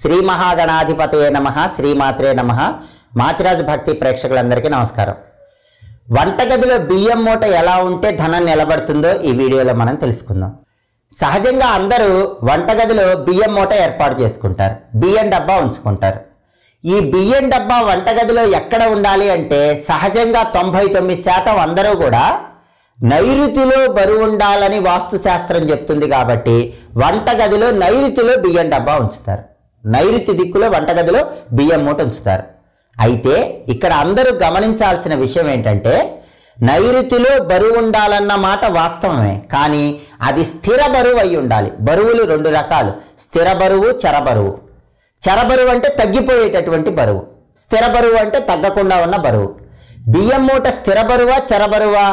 శ్రీ మహాగణాధిపతయే నమః, శ్రీమాత్రే నమః. మాచిరాజు భక్తి ప్రేక్షకులందరికీ నమస్కారం. వంటగదిలో బియ్యం మూట ఎలా ఉంటే ధనం నిలబడుతుందో ఈ వీడియోలో మనం తెలుసుకుందాం. సహజంగా అందరూ వంటగదిలో బియ్యం మూట ఏర్పాటు చేసుకుంటారు, బియ్యం డబ్బా ఉంచుకుంటారు. ఈ బియ్యం డబ్బా వంటగదిలో ఎక్కడ ఉండాలి అంటే సహజంగా 99% అందరూ కూడా నైరుతిలో బరువు ఉండాలని వాస్తు శాస్త్రం చెప్తుంది. కాబట్టి వంటగదిలో నైరుతిలో బియ్యం డబ్బా ఉంచుతారు, నైరుతి దిక్కులో వంటగదిలో బియ్యం మూట ఉంచుతారు. అయితే ఇక్కడ అందరూ గమనించాల్సిన విషయం ఏంటంటే నైరుతిలో బరువు ఉండాలన్న మాట వాస్తవమే, కానీ అది స్థిర బరువు అయి ఉండాలి. బరువులు రెండు రకాలు, స్థిర బరువు, చర బరువు. చర బరువు అంటే తగ్గిపోయేటటువంటి బరువు, స్థిర బరువు అంటే తగ్గకుండా ఉన్న బరువు. బియ్యం మూట స్థిర బరువా చర బరువా?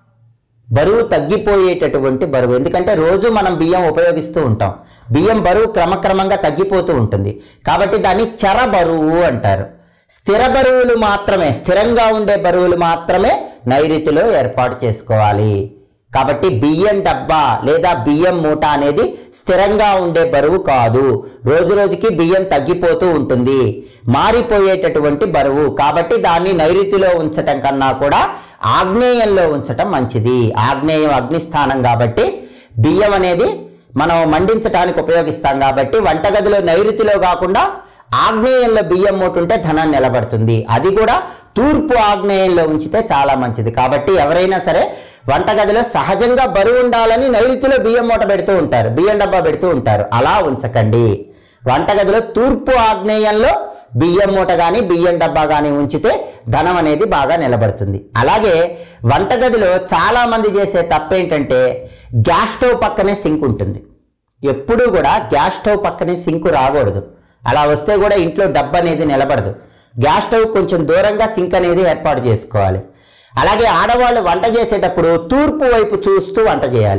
బరువు తగ్గిపోయేటటువంటి బరువు. ఎందుకంటే రోజు మనం బియ్యం ఉపయోగిస్తూ ఉంటాం, బియ్యం బరువు క్రమక్రమంగా తగ్గిపోతూ ఉంటుంది. కాబట్టి దాన్ని చర బరువు అంటారు. స్థిర బరువులు మాత్రమే, స్థిరంగా ఉండే బరువులు మాత్రమే నైరుతిలో ఏర్పాటు చేసుకోవాలి. కాబట్టి బియ్యం డబ్బా లేదా బియ్యం మూట అనేది స్థిరంగా ఉండే బరువు కాదు. రోజు రోజుకి బియ్యం తగ్గిపోతూ ఉంటుంది, మారిపోయేటటువంటి బరువు. కాబట్టి దాన్ని నైరుతిలో ఉంచటం కన్నా కూడా ఆగ్నేయంలో ఉంచటం మంచిది. ఆగ్నేయం అగ్నిస్థానం కాబట్టి బియ్యం అనేది మనం మండించడానికి ఉపయోగిస్తాం. కాబట్టి వంటగదిలో నైరుతిలో కాకుండా ఆగ్నేయంలో బియ్యం మూట ఉంటే ధనం నిలబడుతుంది. అది కూడా తూర్పు ఆగ్నేయంలో ఉంచితే చాలా మంచిది. కాబట్టి ఎవరైనా సరే వంటగదిలో సహజంగా బరువు ఉండాలని నైరుతిలో బియ్యం మూట పెడుతూ ఉంటారు, బియ్యం డబ్బా పెడుతూ ఉంటారు. అలా ఉంచకండి. వంటగదిలో తూర్పు ఆగ్నేయంలో బియ్యం మూట కానీ బియ్యం డబ్బా కానీ ఉంచితే ధనం అనేది బాగా నిలబడుతుంది. అలాగే వంటగదిలో చాలామంది చేసే తప్పేంటంటే గ్యాస్ స్టవ్ పక్కనే సింక్ ఉంటుంది. ఎప్పుడూ కూడా గ్యాస్ స్టవ్ పక్కనే సింక్ రాకూడదు. అలా వస్తే కూడా ఇంట్లో డబ్బు అనేది నిలబడదు. గ్యాస్ స్టవ్ కొంచెం దూరంగా సింక్ అనేది ఏర్పాటు చేసుకోవాలి. అలాగే ఆడవాళ్ళు వంట చేసేటప్పుడు తూర్పు వైపు చూస్తూ వంట చేయాలి.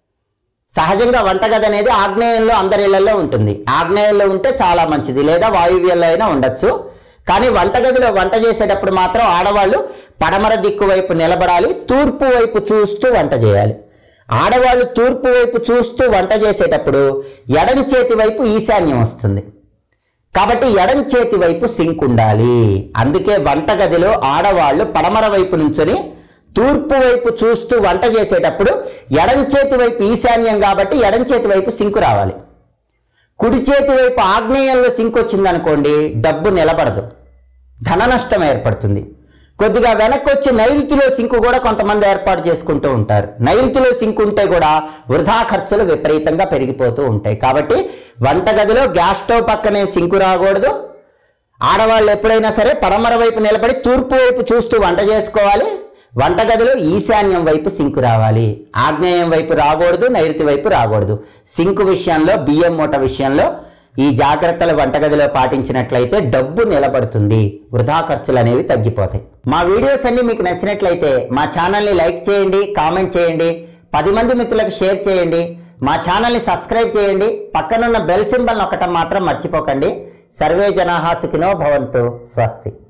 సహజంగా వంటగది అనేది ఆగ్నేయంలో అందరి ఇళ్లలో ఉంటుంది. ఆగ్నేయంలో ఉంటే చాలా మంచిది, లేదా వాయువ్యంలో అయినా ఉండొచ్చు. కానీ వంటగదిలో వంట చేసేటప్పుడు మాత్రం ఆడవాళ్ళు పడమర దిక్కు వైపు నిలబడాలి, తూర్పు వైపు చూస్తూ వంట చేయాలి. ఆడవాళ్ళు తూర్పు వైపు చూస్తూ వంట చేసేటప్పుడు ఎడం చేతి వైపు ఈశాన్యం వస్తుంది. కాబట్టి ఎడం చేతి వైపు సింక్ ఉండాలి. అందుకే వంటగదిలో ఆడవాళ్ళు పడమర వైపు నుంచొని తూర్పు వైపు చూస్తూ వంట చేసేటప్పుడు ఎడం చేతి వైపు ఈశాన్యం కాబట్టి ఎడం చేతి వైపు సింకు రావాలి. కుడి చేతి వైపు ఆగ్నేయంలో సింక్ వచ్చిందనుకోండి, డబ్బు నిలబడదు, ధన నష్టం ఏర్పడుతుంది. కొద్దిగా వెనక్కి వచ్చి నైరుతిలో సింకు కూడా కొంతమంది ఏర్పాటు చేసుకుంటూ ఉంటారు. నైరుతిలో సింకు ఉంటే కూడా వృధా ఖర్చులు విపరీతంగా పెరిగిపోతూ ఉంటాయి. కాబట్టి వంటగదిలో గ్యాస్ స్టవ్ పక్కనే సింకు రాకూడదు. ఆడవాళ్ళు ఎప్పుడైనా సరే పడమర వైపు నిలబడి తూర్పు వైపు చూస్తూ వంట చేసుకోవాలి. వంటగదిలో ఈశాన్యం వైపు సింకు రావాలి, ఆగ్నేయం వైపు రాకూడదు, నైరుతి వైపు రాకూడదు. సింకు విషయంలో, బియ్యం మూట విషయంలో ఈ జాగ్రత్తలు వంటగదిలో పాటించినట్లయితే డబ్బు నిలబడుతుంది, వృధా ఖర్చులు అనేవి తగ్గిపోతాయి. మా వీడియోస్ అన్ని మీకు నచ్చినట్లయితే మా ఛానల్ని లైక్ చేయండి, కామెంట్ చేయండి, 10 మంది మిత్రులకు షేర్ చేయండి, మా ఛానల్ని సబ్స్క్రైబ్ చేయండి. పక్కనున్న బెల్ సింబల్ నొక్కటం మాత్రం మర్చిపోకండి. సర్వే జనాః సుఖినో భవంతు. స్వస్తి.